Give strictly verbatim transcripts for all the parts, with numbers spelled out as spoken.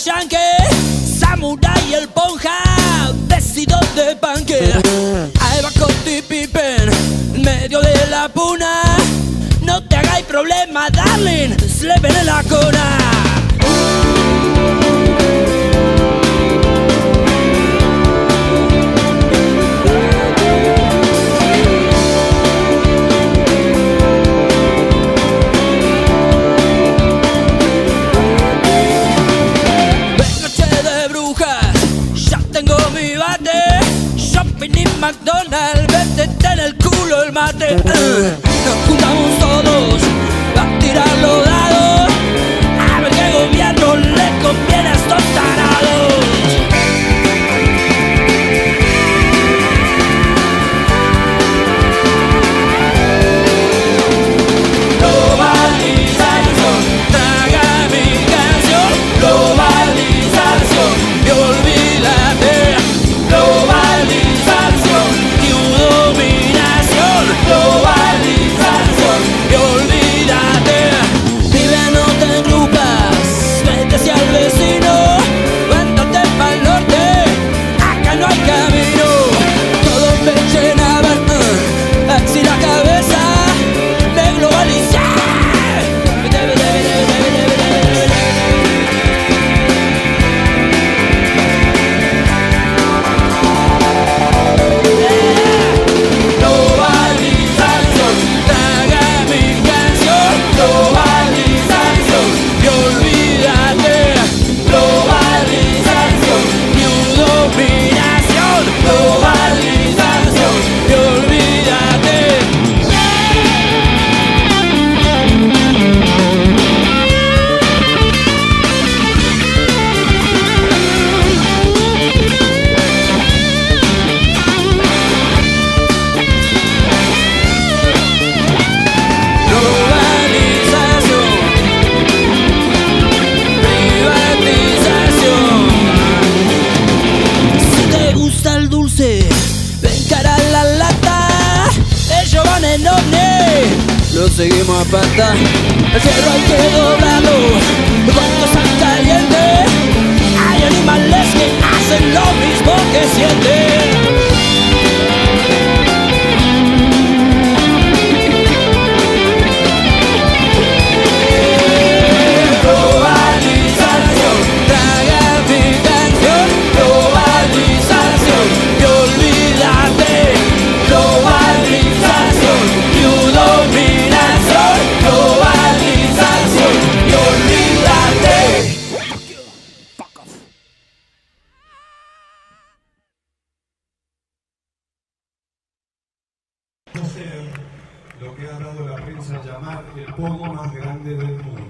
yankee, Samurai el Ponja, vestido de panque. Ahí va Scottie Pippen, en medio de la puna. No te hagáis problema, darling, slepen en la cuna. McDonald's, métete en el culo el mate. uh, Nos juntamos todos a tirar los dados, a ver qué gobierno le conviene a estos tarados. Globalización, traga mi canción. Globalización, y olvídate. Globalización, globalización, y olvídate. Vive, no te engrupas, vete hacia el vecino, cuéntate pa'l norte, acá no hay camino. Todo me llenaba, uh, así la cabeza de globalizar. Lo seguimos a pata, el cerro hay que doblarlo cuando está caliente. Hay animales que hacen lo mismo que sienten. Globalización, traga mi canción. Globalización, y olvídate. Globalización, y dominación. Globalización, y olvídate. Fuck off. Lo que ha dado la prensa a llamar el pogo más grande del mundo.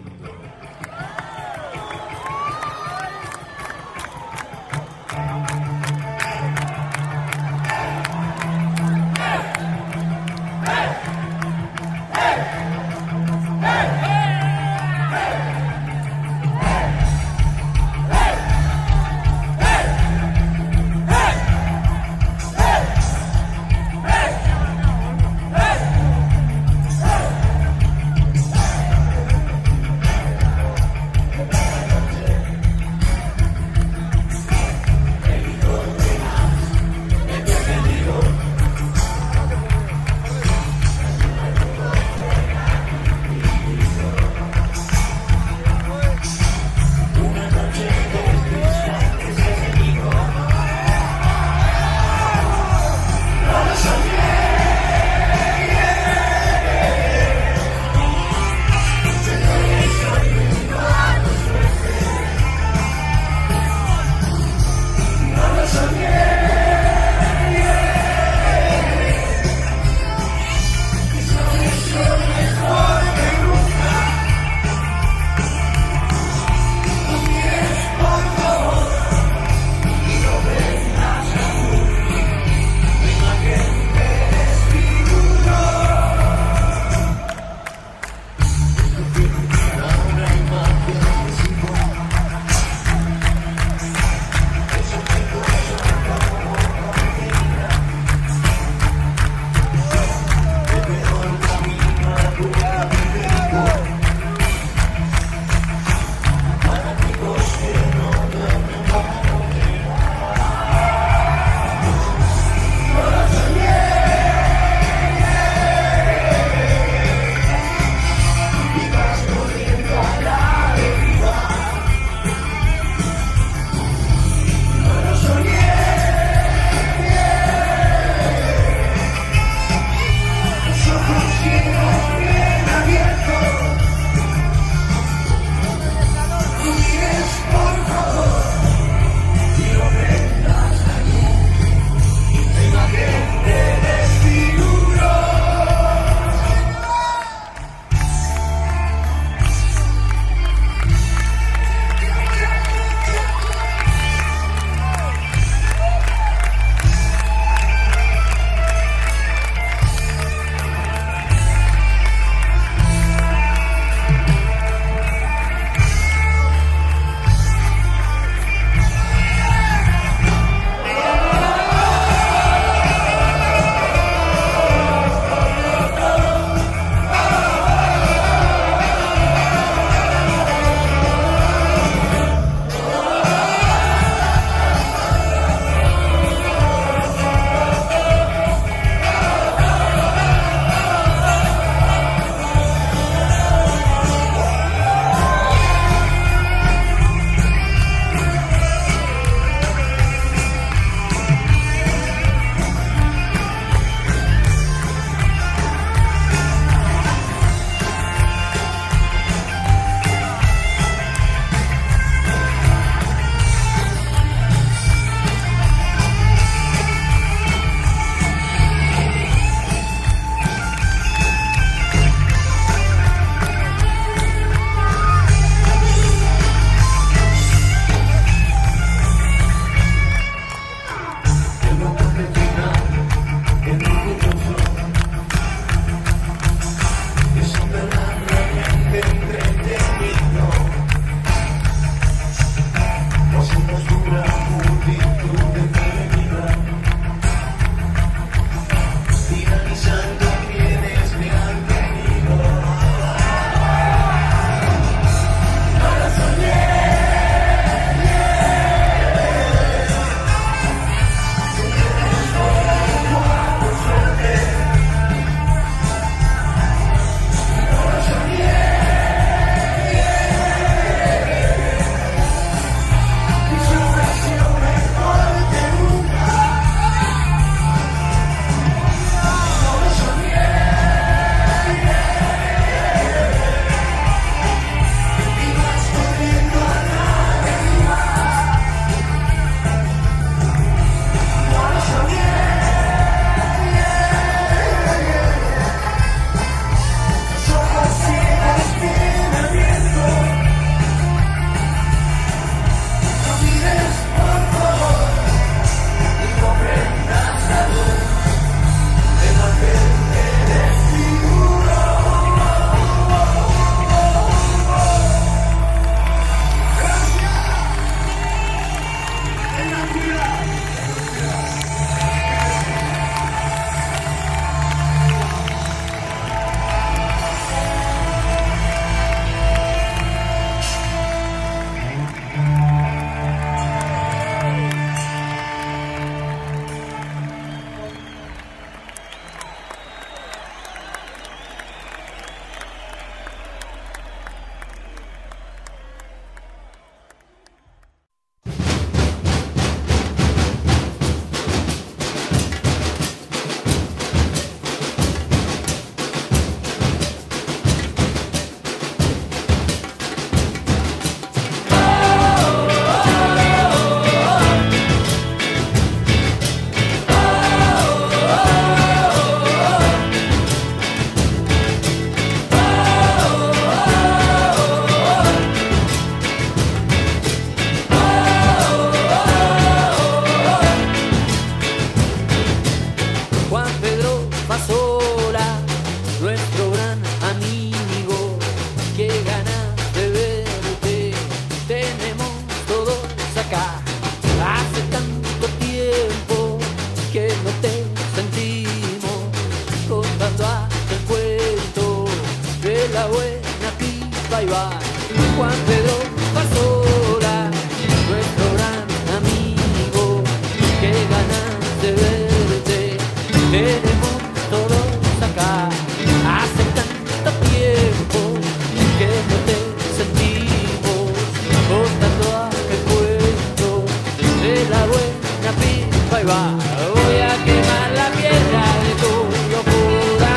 la buena pipa y va. Juan Pedro Pasola, nuestro gran amigo, qué ganas de verte, tenemos todos acá. Hace tanto tiempo que no te sentimos, contando aquel cuento de la buena pipa y va. Voy a quemar la piedra de tu locura,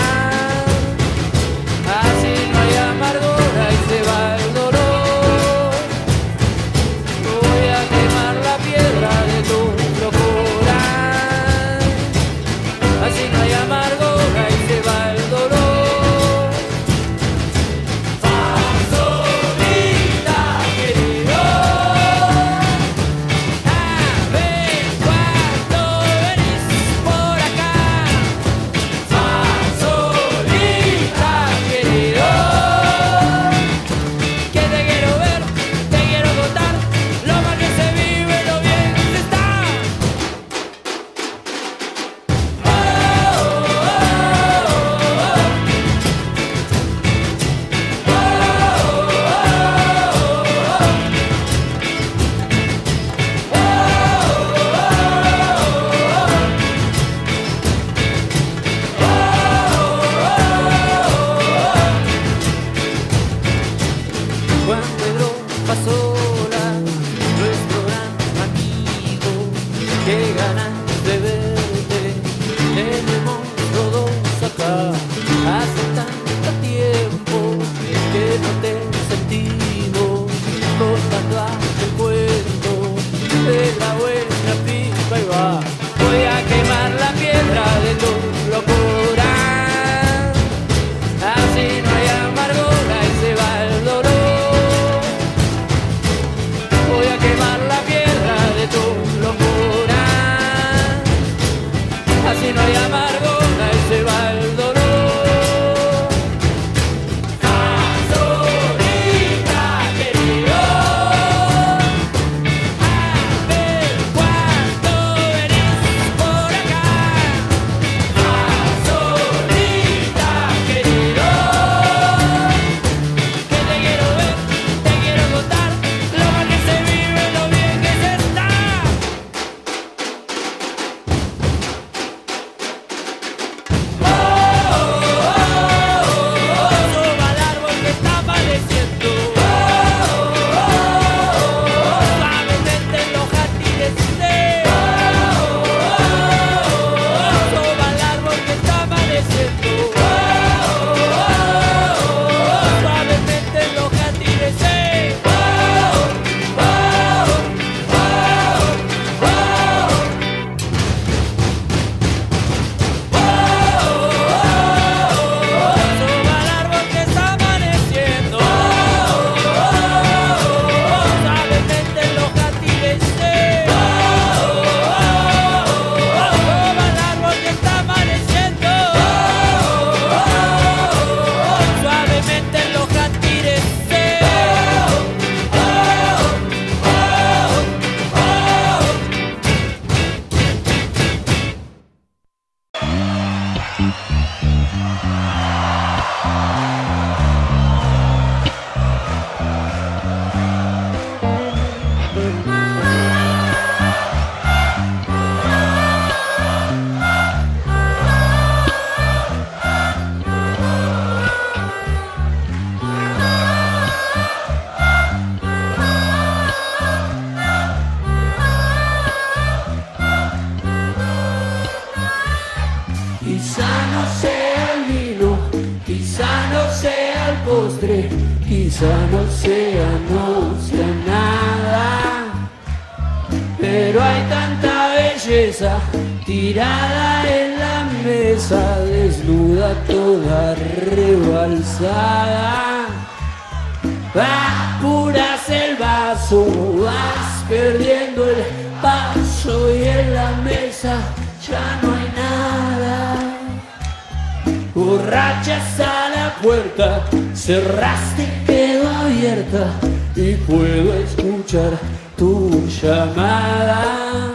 así no hay amargura y se va el dolor. Voy a quemar la piedra de tu locura, así no hay amargura y se va el dolor. Pasolita querido, a ver cuándo venís por acá. Pasolita querido, que te quiero ver, te quiero contar lo mal que se vive, lo bien que se está. Oh, oh, oh, Juan Pedro Pasola, nuestro gran amigo, qué ganas de verte, tenemos todos acá. Hace tanto tiempo que no te sentimos, contando aquel cuento de la buena pipa y va. Voy a quemar la piedra de tu locura, así no hay amargura y se va el dolor. Voy a quemar la piedra de tu locura, así no hay amargura y se va el dolor. Pasolita querido, a ver cuándo venís por acá. Pasolita querido, que te quiero ver, te quiero contar lo mal que se vive, lo bien que se está. Oh, oh, oh, oh, soba el árbol que está amaneciendo. Oh, oh, oh, oh, suavemente en los jardines de. Oh, oh, oh, soba el árbol que está amaneciendo. Oh, oh, oh, suavemente en los jardines de. Oh, oh, oh, oh, soba el árbol que está amaneciendo. Suavemente en los jardines de. Soba el árbol que está amaneciendo. Suavemente en los jardines de. Quizá no sea el vino, quizá no sea el postre, quizá no sea, no sea nada, pero hay tanta belleza tirada en la mesa, desnuda toda rebalsada. Apuras el vaso, vas perdiendo el paso y en la mesa ya no hay nada. Borrachas a la puerta, cerraste, quedó abierta y puedo escuchar tu llamada.